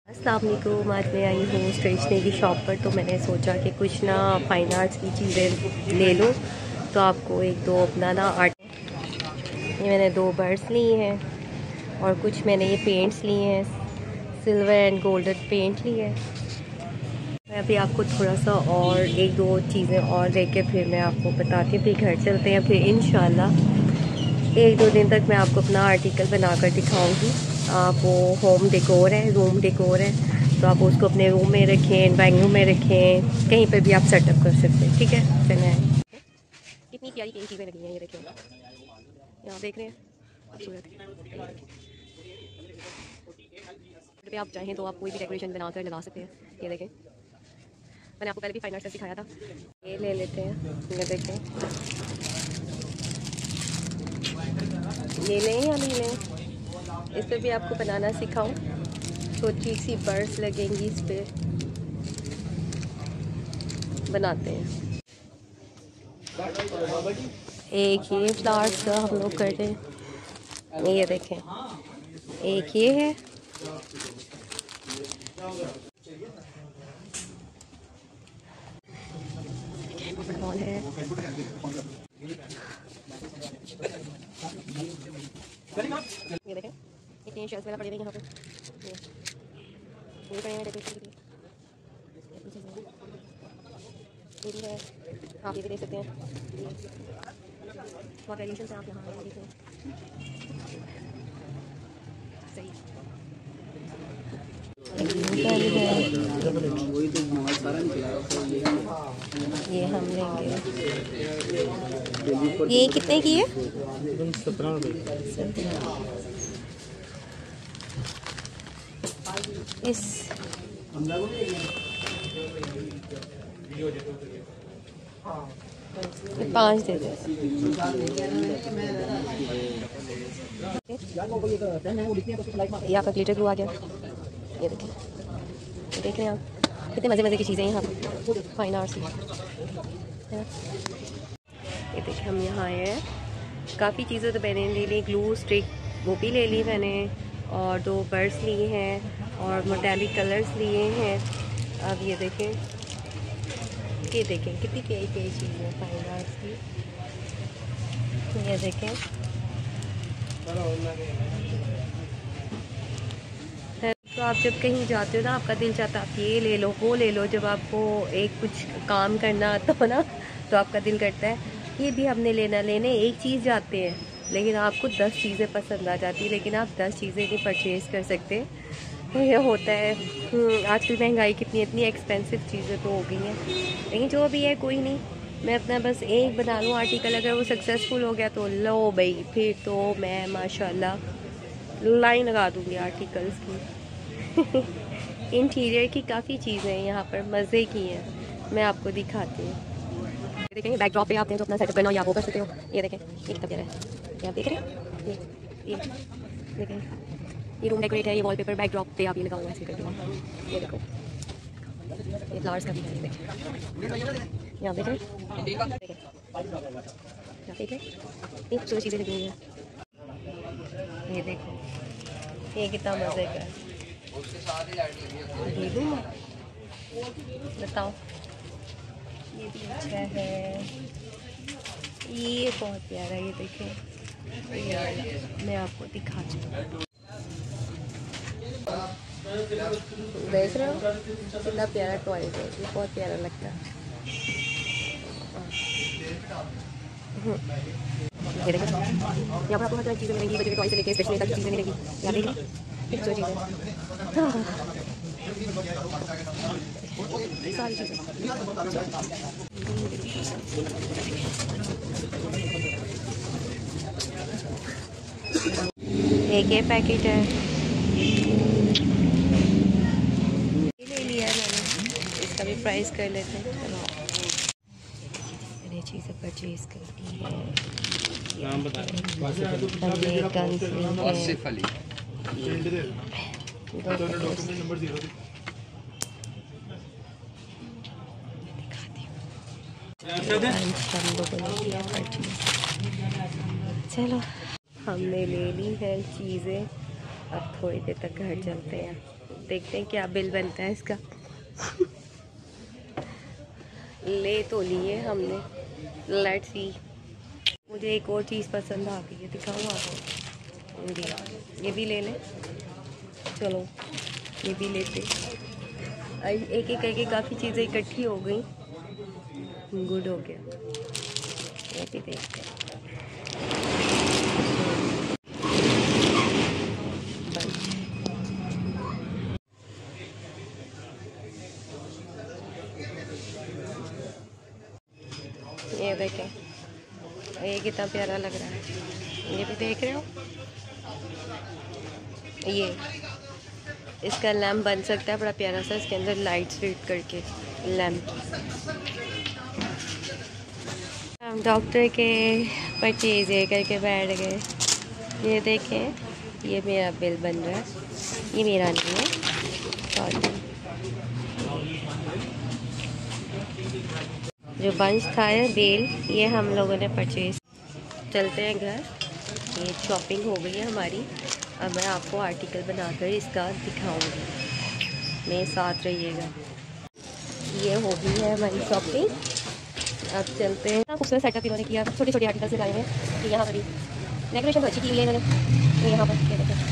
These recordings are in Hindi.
अस्सलाम वालेकुम। आज मैं आई हूँ स्टेशनरी शॉप पर, तो मैंने सोचा कि कुछ ना फाइन आर्ट्स की चीज़ें ले लूँ। तो आपको एक दो अपना ना आर्ट, ये मैंने 2 बर्ड्स लिए हैं और कुछ मैंने ये पेंट्स लिए हैं, सिल्वर एंड गोल्डन पेंट लिए हैं। मैं अभी आपको थोड़ा सा और एक दो चीज़ें और लेके फिर मैं आपको बताती हूँ। फिर घर चलते हैं, फिर इंशाल्लाह 1-2 दिन तक मैं आपको अपना आर्टिकल बनाकर दिखाऊंगी। आप वो होम डेकोर है, रूम डेकोर है, तो आप उसको अपने रूम में रखें, ड्राइंग रूम में रखें, कहीं पर भी आप सेटअप कर सकते हैं। ठीक है, चलें आए। कितनी प्यारी प्यारी चीज़ें लगी हैं, ये देखें, यहाँ देख रहे हैं, खूबसूरत। पे आप चाहें तो आप कोई भी डेकोरेशन बनाकर लगा सकते हैं। ये देखें, मैंने आपको पहले भी फाइन आर्ट से सिखाया था। ये ले लेते हैं, ये देखें, ये लें या नहीं लें, इस पर भी आपको बनाना सिखाऊं। छोटी सी बर्ड्स लगेंगी, इस पर बनाते हैं। एक ये फ्लावर्स का हम लोग कर रहे हैं, ये देखें, एक ये है, और है ये देखें, इतनी शेल्स वगैरह पड़ी हुई यहाँ पे, ये पड़े हैं डेकोरेशन के लिए, ये भी है, आप ये भी देख सकते हैं। बहुत वेरिएशन से आप यहाँ देखें, सही ये हम लेंगे। ये कितने की है? 17 रुपये। इस 5 दे दे। ये आपका ग्लिटर ग्लू आ गया, ये देखें, देख रहे हैं आप कितने मज़े मज़े की चीज़ें हैं यहाँ पे फाइन आर्ट्स की, है ना। ये देखें, हम यहाँ आए हैं, काफ़ी चीज़ें तो मैंने ले ली, ग्लू स्टिक वो भी ले ली मैंने, और 2 बर्ड्स लिए हैं और मेटालिक कलर्स लिए हैं। अब ये देखें, ये देखें कितनी प्यारी प्यारी चीज़ें हैं फाइन आर्ट्स की। ये देखें, तो आप जब कहीं जाते हो ना, आपका दिल चाहता है आप ये ले लो वो ले लो, जब आपको एक कुछ काम करना आता हो ना, तो आपका दिल करता है ये भी हमने लेने एक चीज़ जाते हैं, लेकिन आपको 10 चीज़ें पसंद आ जाती है, लेकिन आप 10 चीज़ें नहीं परचेज़ कर सकते। तो ये होता है। आजकल महंगाई कितनी, इतनी एक्सपेंसिव चीज़ें तो हो गई हैं, लेकिन जो भी है कोई नहीं, मैं अपना बस एक बना लूँ आर्टिकल, अगर वो सक्सेसफुल हो गया तो लो भाई, फिर तो मैं माशाल्लाह लाइन लगा दूँगी आर्टिकल्स की। इंटीरियर की काफ़ी चीज़ें हैं यहाँ पर, मज़े की हैं, मैं आपको दिखाती हूँ। देखेंगे बैकड्रॉप पे आपने जो अपना सेटअप करना हो या वो कर सकते हो। ये देखें, ये कितना प्यारा है, ये आप देख रहे हैं, ये देखें, ये रूम डेकोरेट है, ये वॉलपेपर बैकड्रॉप पे आप ये लगाऊंगा ऐसे करके। ये देखो, ये फ्लावर्स का भी है, देखें, ये आप देख रहे हैं, देख रहे हैं, ये खूबसूरत चीज़ें लगी हुई हैं। ये देखो, ये कितना मज़े का है, बताओ, ये भी अच्छा है, ये बहुत प्यारा है, ये देखें, ये मैं आपको दिखाती हूँ। देख रहे हो कितना प्यारा टॉय है, ये बहुत प्यारा लगता है। ये देखो, यहाँ पर आपको हर तरह की चीज़ें मिलेंगी, बच्चों के टॉय से लेकर स्टेशनरी तक की चीज़ें मिलेंगी। यहाँ देखिए कितनी चीज़ें, सारी चीज़ें। एक ये पैकेट है, ये ले लिया है मैंने, इसका भी प्राइस कर लेते हैं। चलो, मैंने चीज़ें परचेज कर दी है, चलो हमने ले ली है चीज़ें, अब थोड़ी देर तक घर चलते हैं। देखते हैं क्या बिल बनता है इसका। ले तो लिए हमने, लेट्स सी। मुझे एक और चीज़ पसंद आ गई है, दिखाऊँ आपको। ये भी ले लें, चलो ये भी लेते। एक एक करके काफ़ी चीज़ें इकट्ठी हो गई, गुड हो गया। ये भी देखते हैं। ये देखें, ये कितना प्यारा लग रहा है। ये भी देख रहे हो, ये इसका लैम्प बन सकता है बड़ा प्यारा सा। इसके अंदर लाइट्स फिट करके लैम्प। हम डॉक्टर के परचेज ये करके बैठ गए। ये देखें, ये मेरा बिल बन रहा है, ये मेरा नहीं है, सॉरी। जो बंच था बिल, ये हम लोगों ने परचेज। चलते हैं घर, ये शॉपिंग हो गई है हमारी। अब मैं आपको आर्टिकल बनाकर इसका दिखाऊंगी, मेरे साथ रहिएगा। ये हो गई है हमारी शॉपिंग। अब चलते हैं। खूबसूरत सेटअप इन्होंने किया, छोटे छोटे आर्टिकल्स लगाए हैं। कि यहाँ पर डेकोरेशन तो अच्छी की हुई है इन्होंने। यहाँ पर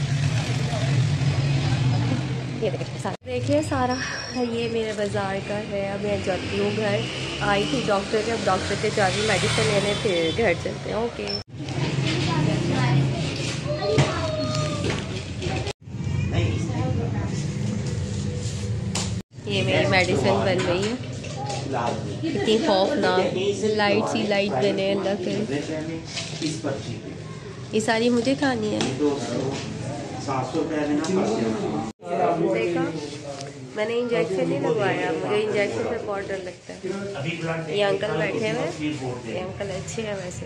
ये देखिए सारा ये मेरे बाज़ार का है। अब मैं जाती हूँ घर। आई थी डॉक्टर के, अब डॉक्टर के जा रही मेडिसिन लेने, फिर घर चलते हैं। ओके, ये मेरी मेडिसिन बन रही है। कितनी खौफनाक लाइट सी लाइट बने, अल्लाह करे। ये सारी मुझे खानी है। देखा, मैंने इंजेक्शन नहीं लगवाया, मुझे इंजेक्शन से बहुत डर लगता है। ये अंकल बैठे हुए, ये अंकल अच्छे हैं वैसे।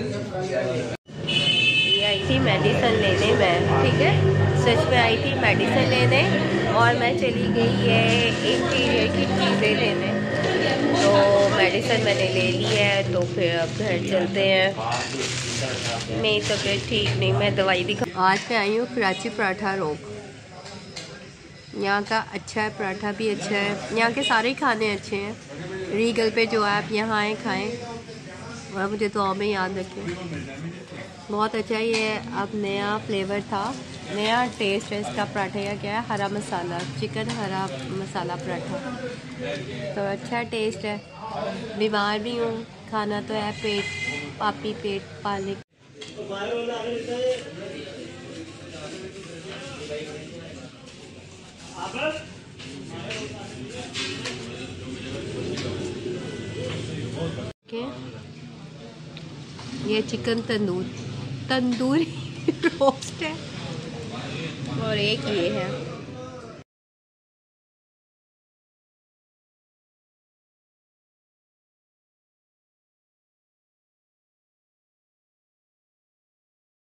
ये आई थी मेडिसिन लेने मैं, ठीक है, सच में आई थी मेडिसिन लेने, और मैं चली गई ये इंटीरियर की चीज़ें लेने। तो मेडिसिन मैंने ले ली है, तो फिर अब घर चलते हैं। मेरी तबीयत ठीक नहीं, मैं दवाई दिखा। आज मैं आई हूँ कराची पराठा रोक। यहाँ का अच्छा है, पराठा भी अच्छा है, यहाँ के सारे खाने अच्छे हैं। रीगल पे जो है आप यहाँ आए खाएँ, और मुझे तो में याद रखें, बहुत अच्छा है। ये अब नया फ्लेवर था, नया टेस्ट है इसका पराठे का। क्या है, हरा मसाला चिकन, हरा मसाला पराठा, तो अच्छा टेस्ट है। बीमार भी हूँ, खाना तो है, पेट पापी पेट पाले। ये चिकन तंदूरी रोस्ट है, और एक ये है।